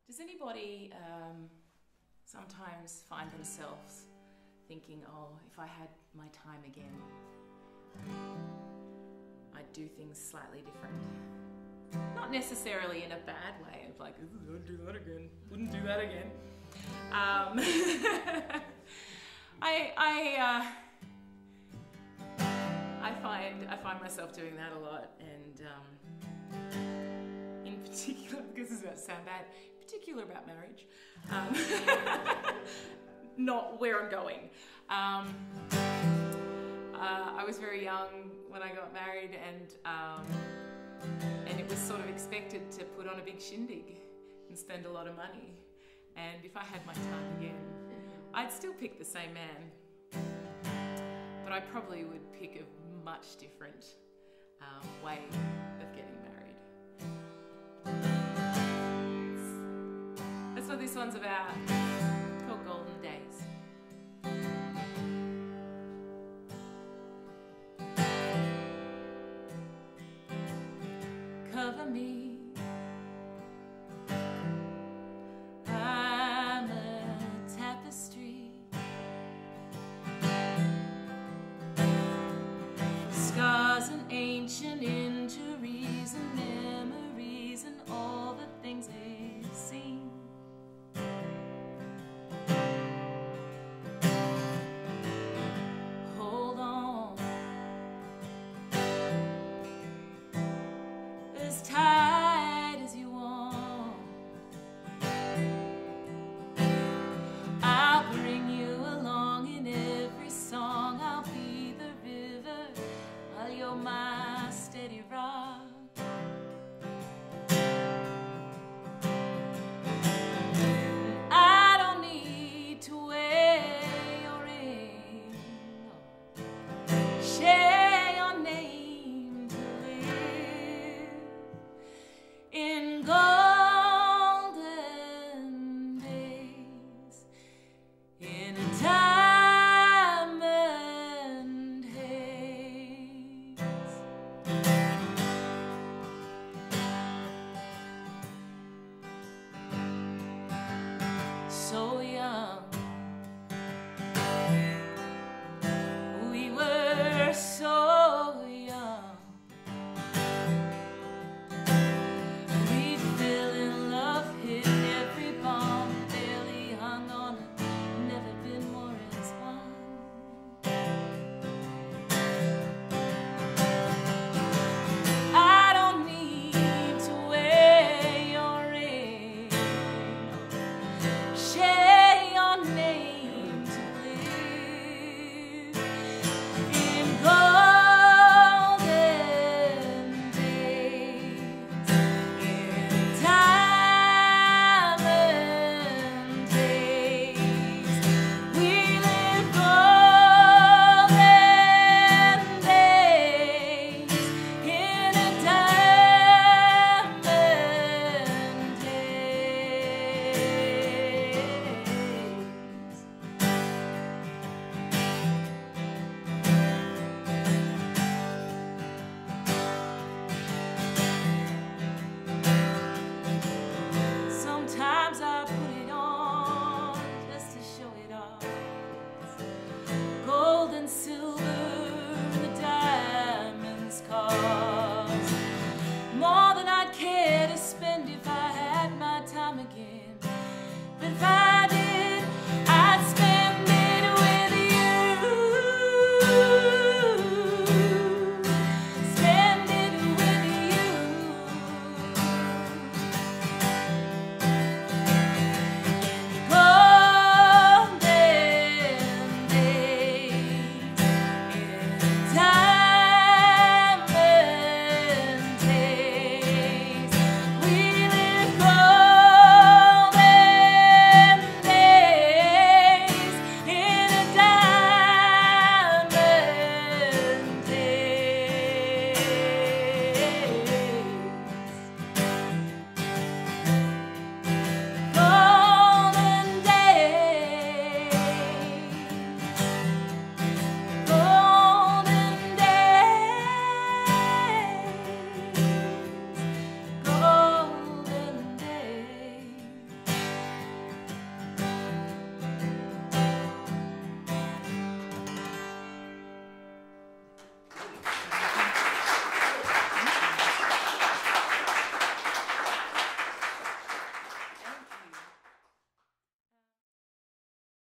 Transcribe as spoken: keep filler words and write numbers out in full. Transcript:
Does anybody um, sometimes find themselves thinking, oh, if I had my time again, I'd do things slightly different? Not necessarily in a bad way of like, ooh, I'd do that again, wouldn't do that again. Um, I, I, uh, I find I find myself doing that a lot, and um, in particular, because this is about to sound bad, in particular about marriage, um, not where I'm going. Um, uh, I was very young when I got married, and um, and it was sort of expected to put on a big shindig and spend a lot of money. And if I had my time again, I'd still pick the same man, but I probably would pick a much different um, way of getting married. That's what this one's about. It's called Golden Days. Cover me. I'm a tapestry. Scars and ancient injuries and memories and all the things they've seen. Hold on. As tight as you want. I'll bring you along in every song. I'll be the river while you're my steady week.